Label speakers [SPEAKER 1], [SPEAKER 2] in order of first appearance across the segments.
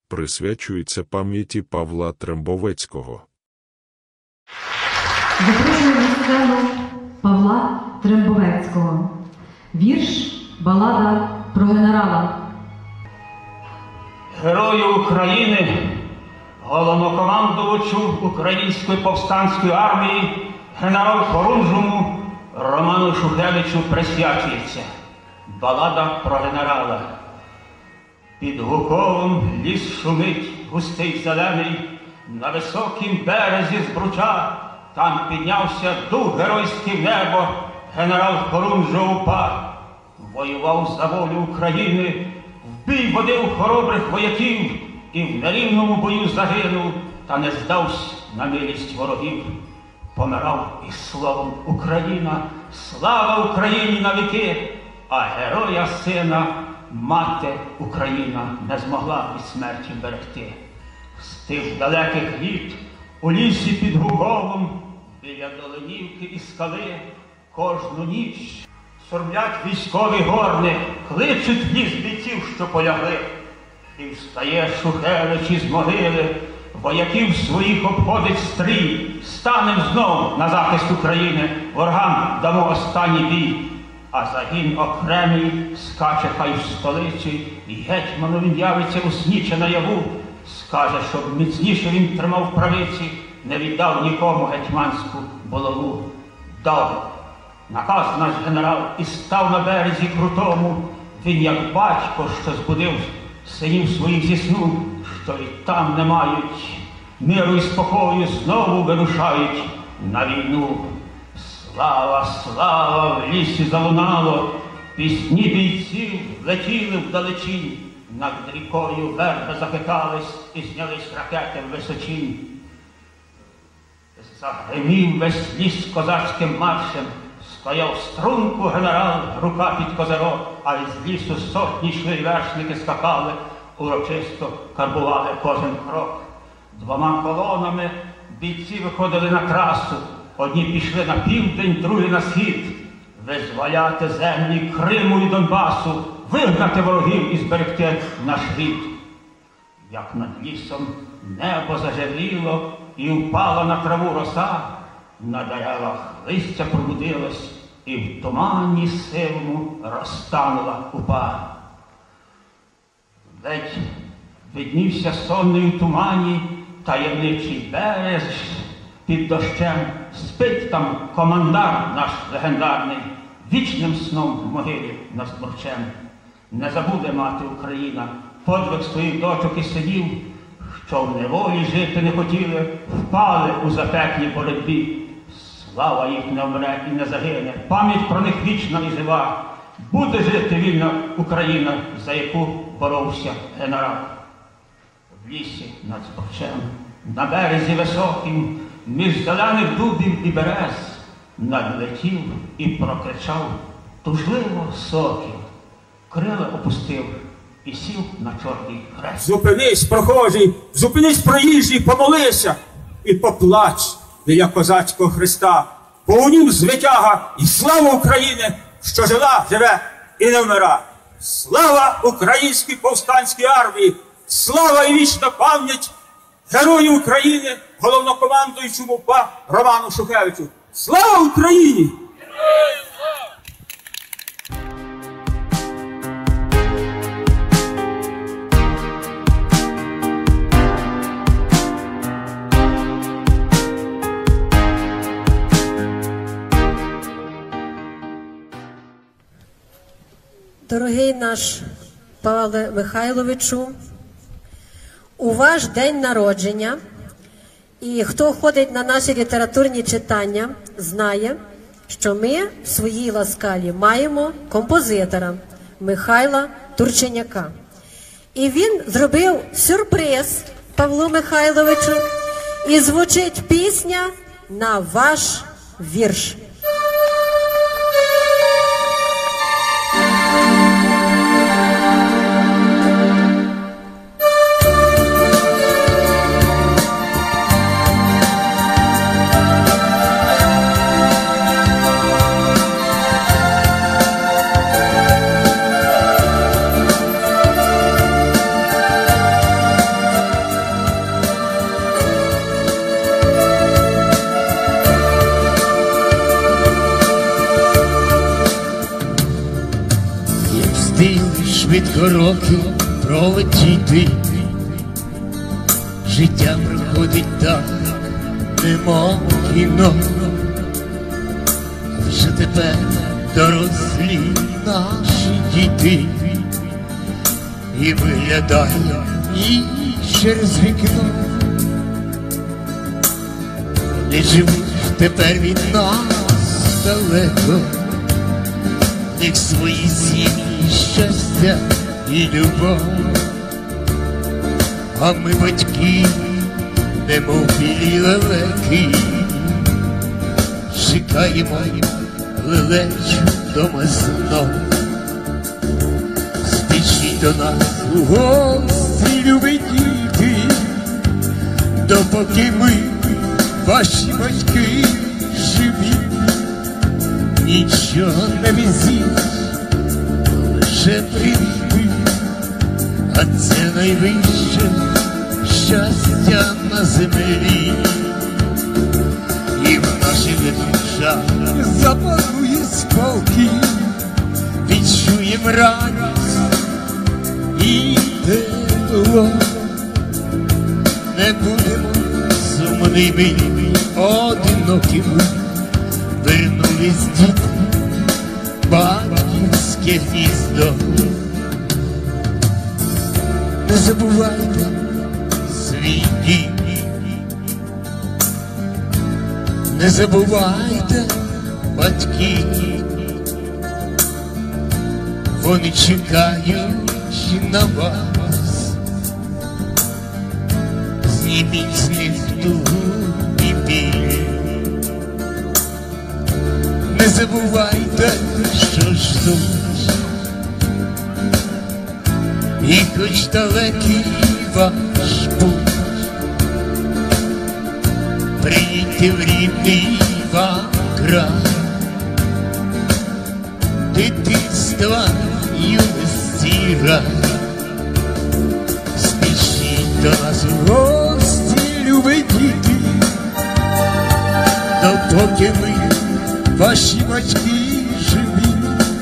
[SPEAKER 1] присвячується пам'яті Павла Трембовецького.
[SPEAKER 2] Запрошуємо на сцену Павла Трембовецького. Вірш «Балада про генерала».
[SPEAKER 3] Герою України, головнокомандувачу Української повстанської армії, генерал-хорунжому Роману Шухевичу присвячується балада про генерала. Під Гуковом ліс шумить, густий зелений, на високім березі Збруча, там піднявся дух геройський в небо, генерал Хорунжого УПА. Воював за волю України, в бій водив хоробрих вояків і в нерівному бою загинув, та не здався на милість ворогів. Помирав із словом «Україна», слава Україні на віки, а героя сина мати Україна не змогла від смерті берегти. З тих далеких літ у лісі під Гуковом, біля Долинівки і скали, кожну ніч сурмлять військові горни, кличуть в ліс бійців, що полягли. І встає Шухевич із могили, вояків своїх обходить стрій. Станем знов на захист України, ворогам дамо останній бій. А загін окремий скаче хай в столиці, і гетьману він явиться у сні чи наяву. Скаже, щоб міцніше він тримав правиці, не віддав нікому гетьманську булаву. Дав наказ наш генерал і став на березі крутому. Він, як батько, що збудив синів своїх зі сну, що і там не мають миру і спокою, знову вирушають на війну. Слава, слава, в лісі залунало, пісні бійців летіли вдалечінь, над рікою верби захитались і знялись ракети в височінь. Загримів весь ліс козацьким маршем, стояв струнку генерал, рука під козирок, а із лісу сотні йшли вершники скакали, урочисто карбували кожен крок. Двома колонами бійці виходили на трасу, одні пішли на південь, другі на схід, визволяти землі Криму і Донбасу, вигнати ворогів і зберегти наш рід. Як над лісом небо зажевріло і впала на траву роса, на деревах листя пробудилось і в тумані сивому розтанула УПА. Ледь виднівся сонний у тумані таємничий берег, під дощем спить там командар наш легендарний, вічним сном в могилі над Збручем. Не забуде мати Україна подвиг своїх дочок і синів, що в неволі жити не хотіли, впали у запеклій боротьбі. Слава їх не вмре і не загине, пам'ять про них вічна і жива. Буде жити вільна Україна, за яку боровся генерал. В лісі над Збручем, на березі високим, між зелених дубів і берез, надлетів і прокричав тужливо сокіл. Крила опустив і сів на чорний хрест.
[SPEAKER 4] Зупинись, прохожий, зупинись, проїжджий, помолися і поплач біля козацького хреста, бо у нім звитяга і слава України, що жила, живе і не вмира. Слава українській повстанській армії, слава і вічна пам'ять герою України, головнокомандуючому УПА Роману Шухевичу. Слава Україні!
[SPEAKER 5] Дорогий наш Павле Михайловичу, у ваш день народження, і хто ходить на наші літературні читання, знає, що ми в своїй ласкалі маємо композитора Михайла Турченяка. І він зробив сюрприз Павлу Михайловичу, і звучить пісня на ваш вірш.
[SPEAKER 6] швидко роки пролетіти, життя проходить так, немов кіно. А вже тепер дорослі наші діти, і виглядає ніч через вікно. Вони живуть тепер від нас далеко, в них свої сім'ї, щастя і любов. А ми батьки, немов білі лелеки, чекаємо лелечу дома знов. Спішіть до нас у гості, любі діти, допоки ми, ваші батьки, живі. Нічого не везіть, лише привіти, а це найвище щастя на землі. І в наших душах запанує спокій, відчуєм радість і тепло. Не будемо сумними, одинокими, вернулись діти, батьківське гніздо. Не забувайте свій дім, не забувайте батьків, вони чекають на вас. Зніміть з них тугу і біль, не забувайте, що ждуть, і хоч далекий ваш путь, приїдьте в рідний вам край, дитинства, юності рай. Спішіть до нас в гості, любі діти, допоки ми, ваші батьки, живі.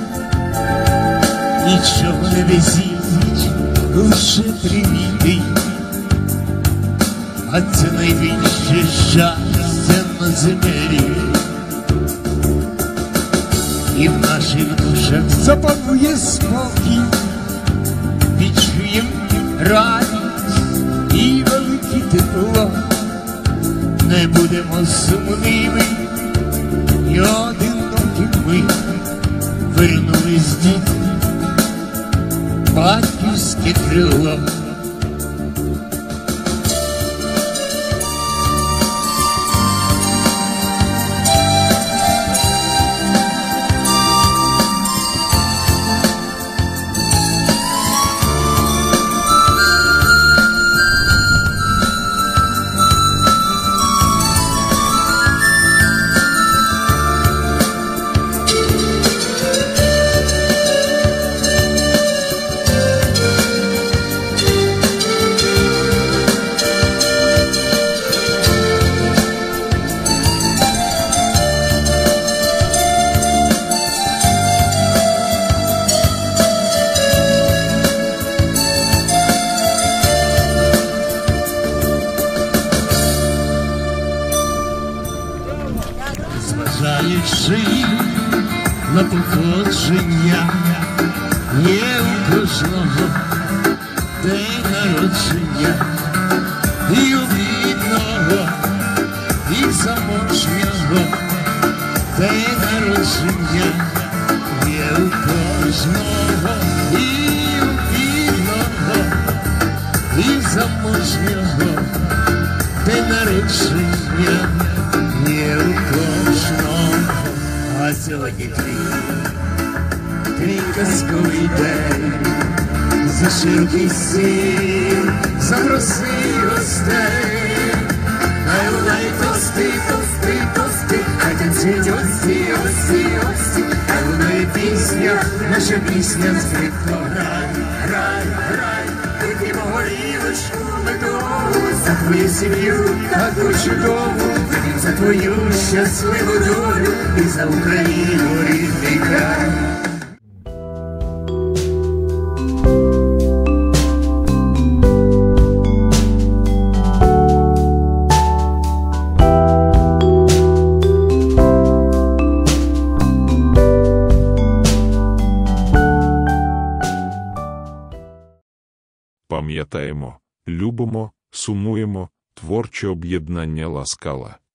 [SPEAKER 6] Нічого не везіть, лише привіти, а це найбільше щастя на землі. І в наших душах запанує спокій, відчуєм радість і велике тепло. Не будемо сумними і одинокими, вернулись діти, батьківське крило. Зважаючи на походження, є у кожного день народження, і у бідного, і заможнього день народження, є у кожного, і у бідного, і заможнього день народження, є у кожного. А сьогодні твій казковий день, за широкий стіл запроси гостей. Хай лунає тости, тости, тости, хай танцюють гості, гості, гості, хай лунає пісня, наша пісня скрипко. Грай, грай, грай, вип'ємо горілочку медову, за твою сім'ю таку чудову, вип'ємо за твою щасливу долю і за Україну рідний край.
[SPEAKER 1] Пам'ятаємо, любимо, сумуємо, творче об'єднання Ла Скала.